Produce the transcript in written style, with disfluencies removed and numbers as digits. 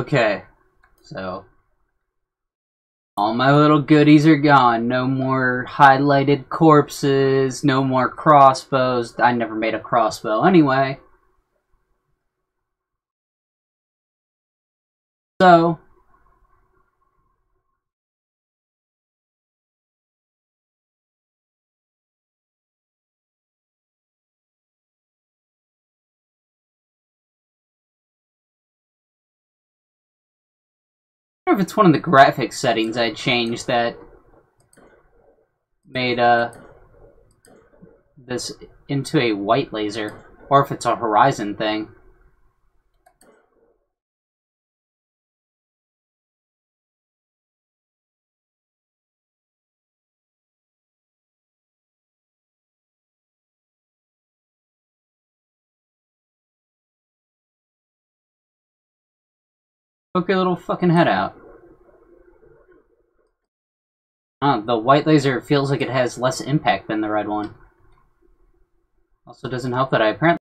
Okay, so all my little goodies are gone. No more highlighted corpses, no more crossbows. I never made a crossbow anyway. So, I wonder if it's one of the graphics settings I changed that made this into a white laser, or if it's a Horizon thing. Poke your little fucking head out. The white laser feels like it has less impact than the red one. Also doesn't help that I apparently